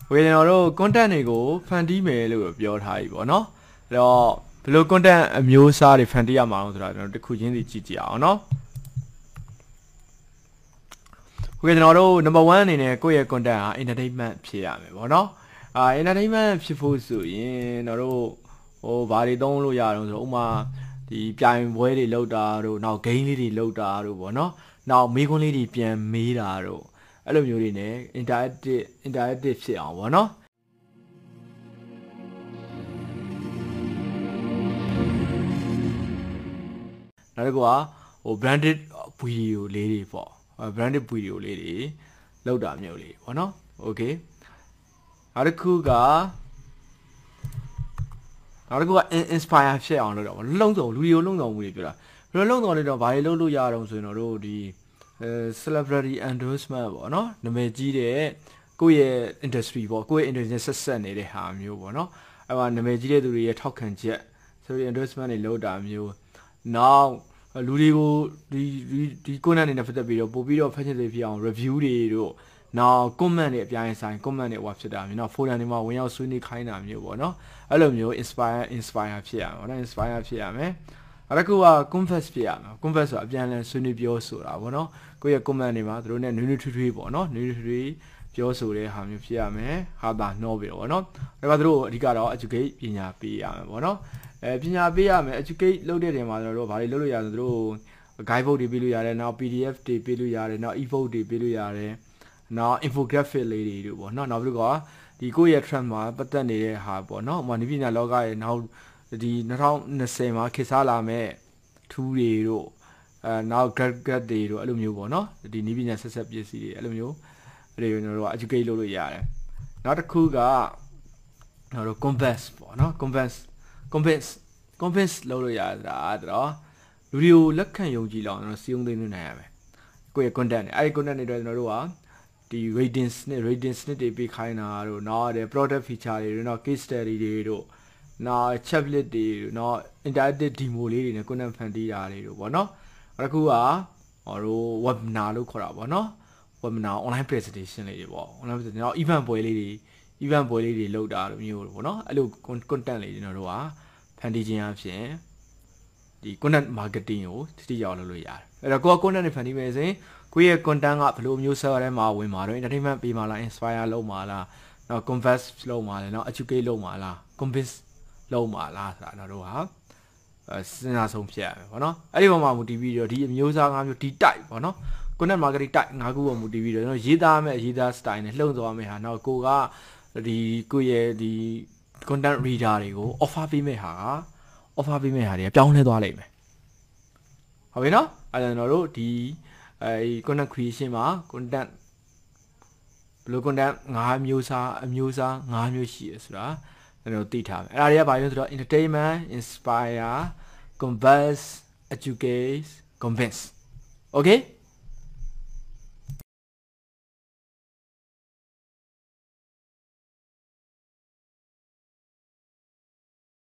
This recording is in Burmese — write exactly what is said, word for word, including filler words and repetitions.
ဝေကျွန်တော်တို့ content တွေကိုဖန်တီးမယ်လို့ပြောထားပြီပေါ့နော်အဲ့တော့ဘယ်လို content အမျိုးအစားတွေဖန်တီးရမှာအောင်ဆိုတာကျွန်တော်တစ်ခုချင်းစီကြည့်ကြည့်အောင်နော်โอเคကျွန်တော်တို့ number one အနေနဲ့ကိုယ့်ရဲ့ content ဟာ entertainment ဖြစ်ရမယ်ပေါ့နော်အာ entertainment ဖြစ်ဖို့ဆိုရင်ကျွန်တော်တို့ဟိုဘာတွေသုံးလို့ရအောင်ဆိုတော့ဥမာဒီပြိုင်ပွဲတွေလောက်တာတို့နောက် game လေးတွေလောက်တာတို့ပေါ့နော်နောက်မေးခွန်းလေးတွေပြန်မေးတာတို့အဲ့လိုမျိုးတွေ ਨੇ interactive interactive ဖြစ်အောင်ပေါ့နော်နောက်တစ်ခုကဟို branded video လေးတွေပေါ့ branded video လေးတွေလောက်တာမျိုးလေးပေါ့နော် okay နောက်တစ်ခုကနောက်တစ်ခုက inspire ဖြစ်အောင်လုပ်တော့လုံစုံလူတွေကိုလုံစုံမှုတွေပြောတာဘယ်လိုလုံစုံလဲတော့ဘာတွေလုပ်လို့ရအောင်ဆိုရင်တို့ဒီ celebrity endorsement ပေါ့နော်နာမည်ကြီးတဲ့ကိုယ့်ရဲ့ industry ပေါ့ကိုယ့်ရဲ့ industry ဆက်ဆက်နေတဲ့ဟာမျိုးပေါ့နော်အဲ့မှာနာမည်ကြီးတဲ့သူတွေရဲ့ထောက်ခံချက်ဆိုရင် endorsement တွေလုပ်တာမျိုးနောက်လူတွေကိုဒီဒီ content တွေနဲ့ပတ်သက်ပြီးတော့ပို့ပြီးတော့ fashion တွေဖြစ်အောင် review တွေတို့နောက် comment တွေအပြိုင်ဆိုင် comment တွေဟောဖြစ်တာမျိုးနောက် forum တွေမှာဝင်ရောက်ဆွေးနွေးခိုင်းတာမျိုးပေါ့နော်အဲ့လိုမျိုး inspire inspire ဖြစ်ရမှာပေါ့နော် inspire ဖြစ်ရမယ်အဲ့ဒါက confess ဖြစ်ရမှာ confess ဆိုတာအပြန်အလှန်ဆွေးနွေးပြောဆိုတာပေါ့နော်ကိုယ့်ရဲ့ comment တွေမှာသူတို့နဲ့နွေးနွေးထွေးထွေးပေါ့နော်နွေးနွေးထွေးထွေးပြောဆိုတဲ့ဟာမျိုးဖြစ်ရမယ်ဟာတာနှောပြီးတော့ပေါ့နော်ဒါကသူတို့အဓိကတော့ educate ပညာပေးရမယ်ပေါ့နော်အဲပညာပေးရမယ် educate လုပ်တဲ့နေရာမှာကျွန်တော်တို့ဘာတွေလုပ်လို့ရလဲသူတို့ guide book တွေပေးလို့ရတယ်နောက် P D F တွေပေးလို့ရတယ်နောက် e-book တွေပေးလို့ရတယ်နောက် infographic လေးတွေတို့ပေါ့နော်နောက်ပြီးတော့ဒီကိုယ့်ရဲ့ trend မှာပတ်သက်နေတဲ့ဟာပေါ့နော်ဥပမာနိပညာလောကရဲ့နောက်ဒီtwenty twentyမှာခေတ်စားလာမဲ့ထူးတွေတို့အဲနောက် grad grad တွေတို့အဲ့လိုမျိုးပေါ့နော်ဒီနိပညာဆက်ဆက်ပစ္စည်းတွေအဲ့လိုမျိုးတွေကျွန်တော်တို့က educate လုပ်လို့ရတယ်နောက်တစ်ခုကကျွန်တော်တို့ convince ပေါ့နော် convince convince convince လုပ်လို့ရတာအဲ့တော့လူတွေကိုလက်ခံယုံကြည်လောက်ကျွန်တော်စီယုံသိမ်းနိုင်ရမယ်ကိုယ့်ရဲ့ content တွေအဲ့ဒီ content တွေတော့ကျွန်တော်တို့ကဒီ rating နဲ့ rating နဲ့တွေပေးခိုင်းတာတို့နောက်တဲ့ product feature တွေတို့နောက် case study တွေတို့နောက် checklist တွေတို့နောက် interactive demo လေးတွေနဲ့ content ဖန်တီးတာတွေတို့ပေါ့နော်အခုကဟောတို့ webinar လို့ခေါ်တာပေါ့နော် webinar online presentation လေးတွေပေါ့ online presentation နောက် event ပွဲလေးတွေ event ပွဲလေးတွေလုပ်တာလို့မျိုးပေါ့နော်အဲ့လို content လေးကျွန်တော်တို့ကဖန်တီးခြင်းအဖြစ်ဒီ content marketing ကိုတိတိကျကျလုပ်လို့ရတယ်အဲ့တော့ကိုက content တွေဖန်တီးမယ်ဆိုရင်ကိုယ့်ရဲ့ content ကဘယ်လိုမျိုး server ထဲမှာဝင်မှာတော့ entertainment ပေးမှာလား inspire လုပ်မှာလားနောက် converse လုပ်မှာလားနောက် educate လုပ်မှာလား convince လုပ်မှာလားဆိုတာတော့တို့ဟာစဉ်းစားဆုံးဖြစ်ရမယ်ပေါ့နော်အဲ့ဒီပုံမှာမူတည်ပြီးတော့ဒီအမျိုးအစား၅မျိုးဒီ type ပေါ့နော် content marketing type ၅ခုပေါ်မူတည်ပြီးတော့ကျွန်တော်ရေးသားမယ်ရေးသား style နဲ့လှုံ့ဆော်မယ်ဟာနောက်ကိုကဒီကိုရဲ့ဒီ content reader တွေကို offer ပေးမယ်ဟာက offer ပေးမယ်ဟာတွေကပြောင်းလဲသွားလိမ့်မယ်ဟုတ်ပြီနော်အဲ့ဒါကျွန်တော်တို့ဒီအဲ content creation မှာ content ဘယ်လို content ၅မျိုးစားအမျိုးစား၅မျိုးရှိရဆိုတာကျွန်တော်သိထားမယ်အဲ့ဒါတွေကဘာလဲဆိုတော့ entertainment inspire converse educate convince okay